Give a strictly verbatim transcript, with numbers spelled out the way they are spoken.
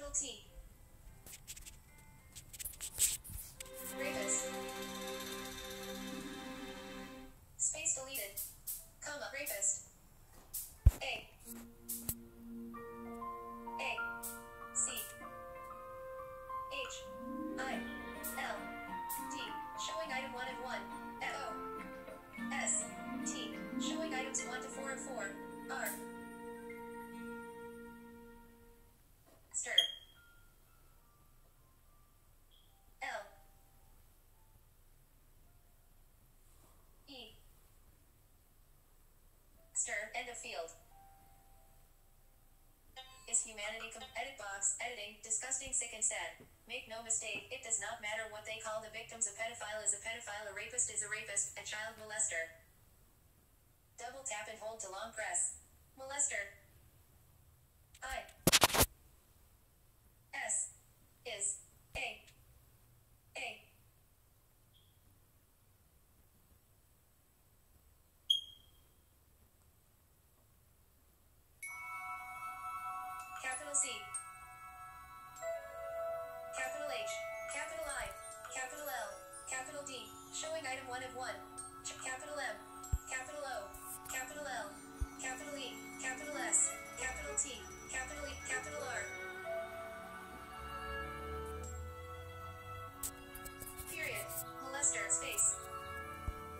capital T. Rapist. Space deleted. Comma. Rapist. A. A. C. H. I. L. D. Showing item one of one. F. O. S. T. Showing items one to four of four. R. Stir. L. E. Stir. End of field. Is humanity com- edit box, editing, disgusting, sick and sad. Make no mistake, it does not matter what they call the victims. A pedophile is a pedophile, a rapist is a rapist, a child molester. Double tap and hold to long press. Molester. I. S. Is. A. A. Capital C. Capital H. Capital I. Capital L. Capital D. Showing item one of one. Ch- capital M.